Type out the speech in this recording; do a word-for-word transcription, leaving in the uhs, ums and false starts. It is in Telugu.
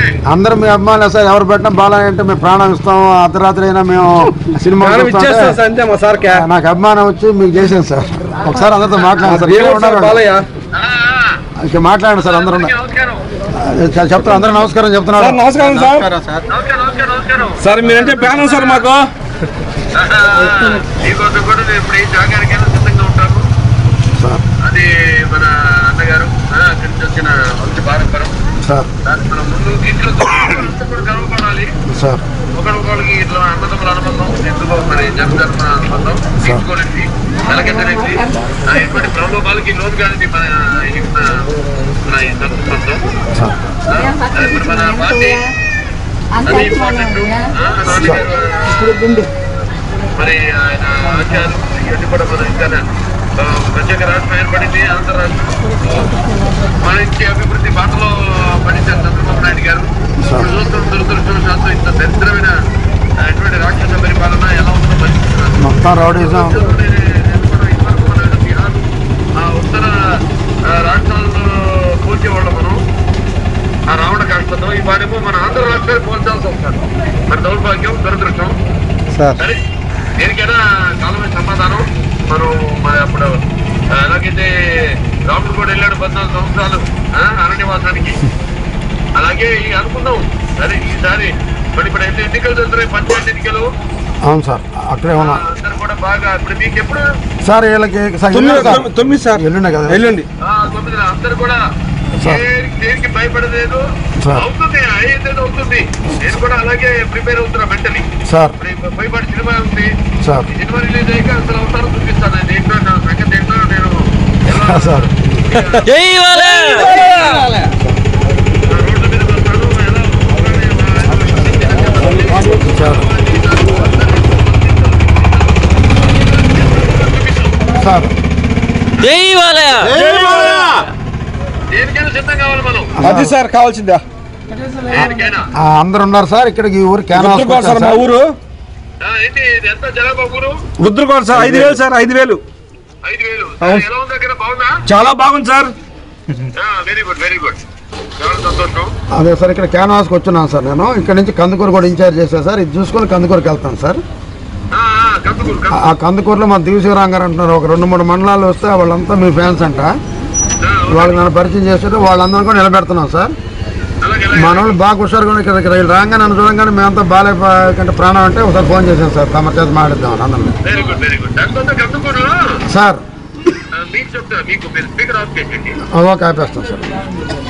అందరూ మీ అభిమానులు సార్. ఎవరు పెట్టినా బాలయ్య అంటే మేము ప్రాణం ఇస్తాం. అర్ధరాత్రి అయినా మేము సినిమా నాకు అభిమానం వచ్చి మీకు చేసాను సార్. ఒకసారి అందరితో మాట్లాడండి సార్. ఇక మాట్లాడండి సార్. అందరూ చెప్తారు. అందరూ నమస్కారం చెప్తున్నారు. నమస్కారం సార్. సార్ మీరంటే ప్రాణం సార్ మాకు. అది మన అన్నగారు వచ్చిన మంచి పారంపరం సార్. మన ముందు దీంట్లో గర్వపడాలి సార్. ఒకరికొకరికి ఇట్లా అన్నదమ్ముల అనుబంధం, ఎందుకో మరి జన్మధర్మ అనుబంధం తీసుకోలేండి, వెలకెత్తలేండి. ఇటువంటి ప్రలోభాలకి లోను కాదండి మన మన ఈ సంబంధం. ఇప్పుడు మన పార్టీ అది ఇంపార్టెంట్. మరి ఆయన ఆచారాలు ఇవన్నీ కూడా మనం ఇంకా ప్రత్యేక రాష్ట్రం ఏర్పడింది. ఆంధ్ర రాష్ట్రం మంచి అభివృద్ధి బాటలో పడించారు చంద్రబాబు నాయుడు గారు. ఇప్పుడు చూస్తున్న దురదృష్టవశాత్తు ఇంత దరిద్రమైన ఎటువంటి రాక్షస పరిపాలన ఎలా ఉందో పరిస్థితున్నారు. ఉత్తర రాష్ట్రాలను పోల్చేవాళ్ళం మనం ఆ రావణ కాష్టంతో. ఈ వారేమో మన ఆంధ్ర రాష్ట్రాన్ని పోల్చాల్సి వస్తారు. మరి దౌర్భాగ్యం, దురదృష్టం. సరే, దేనికైనా కాలమే సమాధానం. మనం మరి అప్పుడు ఎలాగైతే రాముడు కూడా వెళ్ళాడు పద్నాలుగు సంవత్సరాలు అరణ్యవాసానికి, అలాగే అనుకున్నాం. సరే ఈసారి మరి ఇప్పుడు అయితే ఎన్నికలు జరుగుతున్నాయి, పంచాయతీ ఎన్నికలు. అవును సార్, అక్కడే ఉన్నా. అందరూ కూడా బాగా ఇప్పుడు మీకు ఎప్పుడు సార్ వీళ్ళకి తొమ్మిది సార్ ఎల్లుండి కదా ఎల్లుండి తొమ్మిది. అందరూ కూడా దేనికి భయపడలేదు. అవుతుంది, అయ్యేది అవుతుంది. నేను కూడా అలాగే ప్రిపేర్ అవుతున్నా మెంటలీ సార్. భయపడి సినిమా ఉంది సార్. సినిమా రిలీజ్ అయ్యాక అసలు అవసరం చూపిస్తాను. ఏంటో నా సంగతి ఏంటో నేను రోడ్ల మీద వస్తాను. ఎలా సార్ దేనికైనా సిద్ధం కావాలి మనం. అది సార్ కావాల్సిందా. అందరు ఉన్నారు సార్ ఇక్కడికి. ఊరు సార్ మా ఊరు ఏంటి ఎంత జనాభా ఊరు? రుద్రకోట సార్. ఐదు వేలు సార్. ఐదు వేలు ఐదు వేలు ఎలా ఉంది దగ్గర? బాగుందా? చాలా బాగుంది sir. Very good very good. చాలా సంతోషం. అదే సార్ ఇక్కడ క్యాన్వాస్కి వచ్చున్నాను సార్. నేను ఇక్కడ నుంచి కందుకూరు కూడా ఇన్ఛార్జ్ చేశాను సార్. ఇది చూసుకొని కందుకూరుకి వెళ్తాను సార్. ఆ కందుకూరులో మా దివిశివరాం గారు అంటున్నారు. ఒక రెండు మూడు మండలాలు వస్తే వాళ్ళంతా మీ ఫ్యాన్స్ అంట. వాళ్ళకి నన్ను పరిచయం చేస్తుంటే వాళ్ళందరూ కూడా నిలబెడుతున్నాం సార్. మన వాళ్ళు బాగా హుషారుగా ఇక్కడ ఇక్కడ రాగానే నన్ను చూడంగానే మేమంతా బాలయ్య కంటే ప్రాణం అంటే ఒకసారి ఫోన్ చేశాను సార్. తమ చేత మాట్లాడదాం అందరినీ సార్. Okay ఆపేస్తాం sir.